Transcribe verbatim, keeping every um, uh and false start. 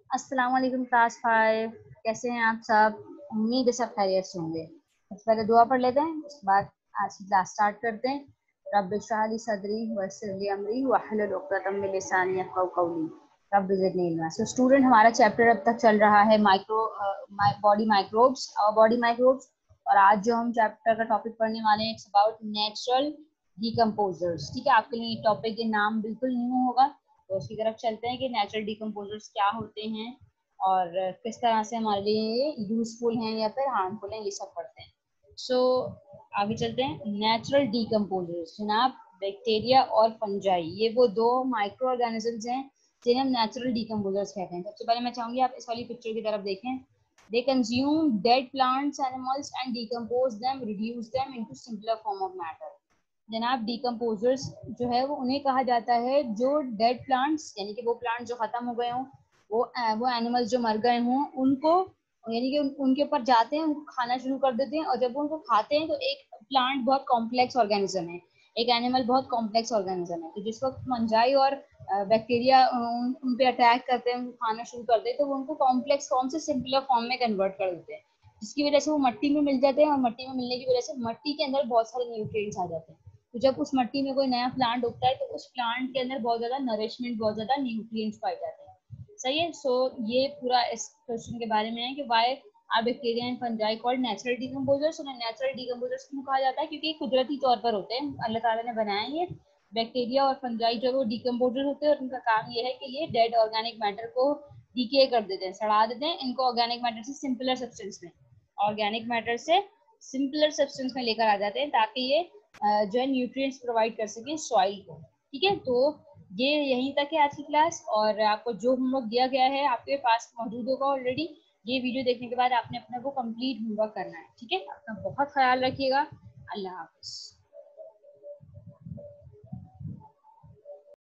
अस्सलाम वालेकुम class five. कैसे हैं आप सब? उम्मीद है सब खैरियत से होंगे। सबसे पहले दुआ पढ़ लेते हैं, उसके बाद आज की क्लास स्टार्ट करते हैं। रब्बि इश्रह ली सदरी वयस्सिर ली अमरी वहलुल उक़दतम मिन लिसानी यफ़क़हू क़ौली रब्बि ज़िदनी इल्मा। सो स्टूडेंट, हमारा चैप्टर अब तक चल रहा है माइक्रो बॉडी माइक्रोब्स और बॉडी माइक्रोब्स। और आज जो हम चैप्टर का टॉपिक पढ़ने वाले हैं इट्स अबाउट नेचुरल डिकम्पोजर्स। ठीक है, आपके लिए टॉपिक के नाम बिल्कुल न्यू होगा, तो उसकी तरफ चलते हैं कि नेचुरल डिकम्पोजर्स क्या होते हैं और किस तरह से हमारे लिए यूजफुल हैं या फिर हार्मफुल हैं, ये सब पढ़ते हैं। सो so, आगे चलते हैं। नेचुरल डिकम्पोजर्स जनाब, बैक्टीरिया और फंजाई, ये वो दो माइक्रो ऑर्गेनिजम्स हैं जिन्हें हम नेचुरल डिकम्पोजर्स कहते हैं। सबसे पहले मैं चाहूंगी आप इस वाली पिक्चर की तरफ देखें। They consume dead plants animals and decompose them, reduce them into simpler form of matter. जनाब, डिकम्पोजर्स जो है वो उन्हें कहा जाता है जो डेड प्लांट्स, यानी कि वो प्लांट जो खत्म हो गए हों, वो वो एनिमल्स जो मर गए हों, उनको यानी कि उन, उनके ऊपर जाते हैं, उनको खाना शुरू कर देते हैं। और जब वो उनको खाते हैं तो एक प्लांट बहुत कॉम्प्लेक्स ऑर्गेनिज्म है, एक एनिमल बहुत कॉम्प्लेक्स ऑर्गेनिज्म है। तो जिस वक्त फंजाई और बैक्टीरिया उन, उन पे अटैक करते हैं, उनको खाना शुरू करते हैं, तो वो उनको कॉम्प्लेक्स फॉर्म से सिंपलर फॉर्म में कन्वर्ट कर देते हैं, जिसकी वजह से वो मट्टी में मिल जाते हैं। और मट्टी में मिलने की वजह से मट्टी के अंदर बहुत सारे न्यूट्रिएंट्स आ जाते हैं। तो जब उस मट्टी में कोई नया प्लांट उगता है तो उस प्लांट के अंदर बहुत ज्यादा नरिशमेंट, बहुत ज्यादा न्यूट्रिएंट्स पाए जाते हैं। सही है। सो so, ये पूरा इस क्वेश्चन के बारे में है कि why are bacteria and fungi called natural decomposers. उन्हें नेचुरल डिकम्पोजर्स क्यों कहा जाता है? क्योंकि कुदरती तौर पर होते हैं, अल्लाह ताला ने बनाए ये बैक्टीरिया और फंजाई जो वो डिकम्पोजर होते हैं। और उनका काम ये है कि ये डेड ऑर्गेनिक मैटर को डीके कर देते हैं, सड़ा देते हैं, इनको ऑर्गेनिक मैटर से सिंपलर सब्सटेंस में ऑर्गेनिक मैटर से सिंपलर सब्सटेंस में लेकर आ जाते हैं, ताकि ये जो है न्यूट्रिएंट्स प्रोवाइड कर सके सॉइल को। ठीक है, तो ये यहीं तक है आज की क्लास। और आपको जो होमवर्क दिया गया है आपके पास मौजूद होगा ऑलरेडी। ये वीडियो देखने के बाद आपने अपने को कंप्लीट होमवर्क करना है। ठीक है, अपना बहुत ख्याल रखिएगा। अल्लाह हाफिज।